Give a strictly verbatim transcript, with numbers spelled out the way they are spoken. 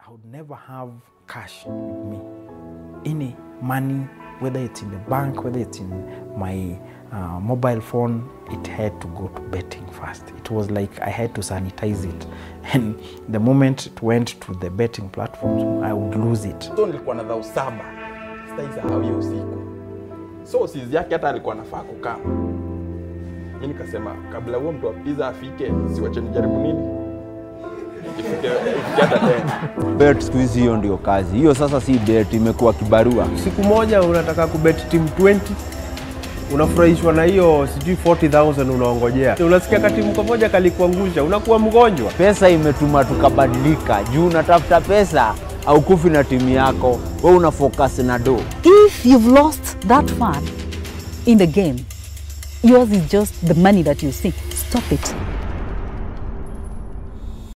I would never have cash with me. Any money, whether it's in the bank, whether it's in my uh, mobile phone, it had to go to betting first. It was like I had to sanitize it. And the moment it went to the betting platforms, I would lose it. So nilikuwa na dhao saba, sitaisahau hiyo usiku. So sizi yake hata alikuwa anafaa kukaa. Mimi nikasema kabla huo mtu wa pizza afike, siwache nijaribu nini? Ifike hata tena. Bet siku hizi hiyo ndio kazi. Hiyo sasa si bet, imekuwa kibarua. Siku moja unataka kubet team twenty, unafurahishwa na hiyo sijui forty thousand unaongojea. Unasikia kati mko moja kalikuangusha, unakuwa mgonjwa. Pesa imetuma tukabadilika. Juu unatafuta pesa au kufi na timu yako, wewe una focus na do. If you've lost that fun in the game, yours is just the money that you see. Stop it.